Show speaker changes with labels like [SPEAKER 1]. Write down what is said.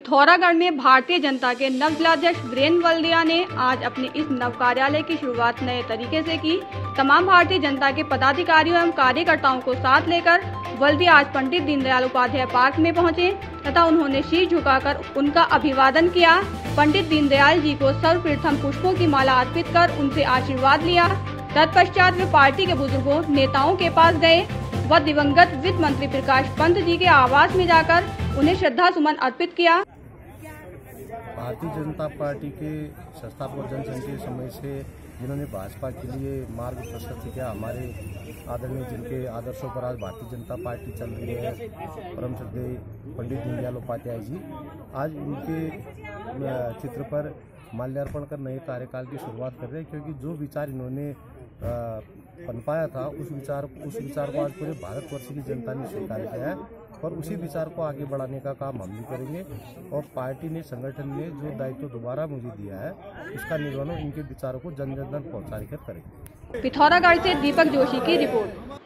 [SPEAKER 1] पिथौरागढ़ में भारतीय जनता के नव जिलाध्यक्ष वीरेंद्र वल्दिया ने आज अपने इस नव कार्यालय की शुरुआत नए तरीके से की। तमाम भारतीय जनता के पदाधिकारियों एवं कार्यकर्ताओं को साथ लेकर वल्दिया आज पंडित दीनदयाल उपाध्याय पार्क में पहुंचे तथा उन्होंने शीश झुकाकर उनका अभिवादन किया। पंडित दीनदयाल जी को सर्वप्रथम पुष्पों की माला अर्पित कर उनसे आशीर्वाद लिया। तत्पश्चात वे पार्टी के बुजुर्गों नेताओं के पास गए व दिवंगत वित्त मंत्री प्रकाश पंत जी के आवास में जाकर उन्हें श्रद्धा सुमन अर्पित किया।
[SPEAKER 2] भारतीय जनता पार्टी के संस्थापक जनसंघ के समय से जिन्होंने भाजपा के लिए मार्ग प्रशस्त किया, हमारे आदरणीय जिनके आदर्शों पर आज भारतीय जनता पार्टी चल रही है, परम श्रद्धेय पंडित दीनदयाल उपाध्याय जी, आज उनके चित्र पर माल्यार्पण कर नए कार्यकाल की शुरुआत कर रहे हैं। क्योंकि जो विचार इन्होंने पनपाया था उस विचार को आज पूरे भारतवर्ष की जनता ने स्वीकार किया है और उसी विचार को आगे बढ़ाने का काम हम भी करेंगे। और पार्टी ने, संगठन ने जो दायित्व दोबारा मुझे दिया है उसका निर्वहन इनके विचारों को जन जन तक पहुँचा कर करेंगे।
[SPEAKER 1] पिथौरागढ़ से दीपक जोशी की रिपोर्ट।